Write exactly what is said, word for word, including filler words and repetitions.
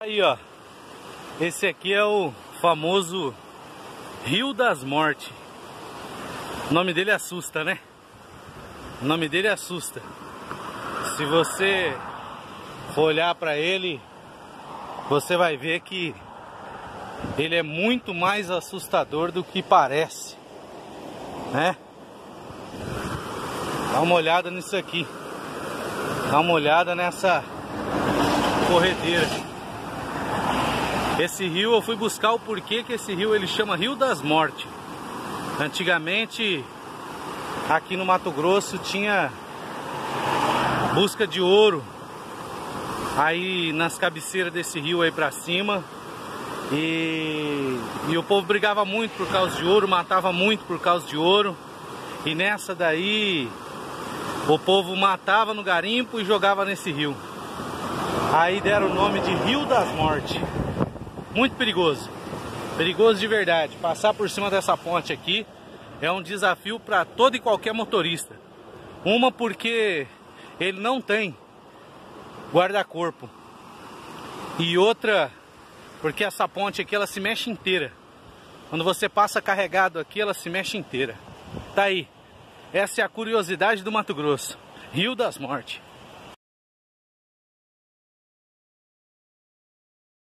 Aí, ó, esse aqui é o famoso Rio das Mortes. O nome dele assusta, né? O nome dele assusta. Se você for olhar para ele, você vai ver que ele é muito mais assustador do que parece, né? Dá uma olhada nisso aqui. Dá uma olhada nessa corredeira. Esse rio, eu fui buscar o porquê que esse rio ele chama Rio das Mortes. Antigamente, aqui no Mato Grosso tinha busca de ouro aí nas cabeceiras desse rio aí pra cima. E, e o povo brigava muito por causa de ouro, matava muito por causa de ouro. E nessa daí, o povo matava no garimpo e jogava nesse rio. Aí deram o nome de Rio das Mortes. Muito perigoso. Perigoso de verdade. Passar por cima dessa ponte aqui é um desafio para todo e qualquer motorista. Uma porque ele não tem guarda-corpo. E outra porque essa ponte aqui ela se mexe inteira. Quando você passa carregado aqui, ela se mexe inteira. Tá aí. Essa é a curiosidade do Mato Grosso. Rio das Mortes.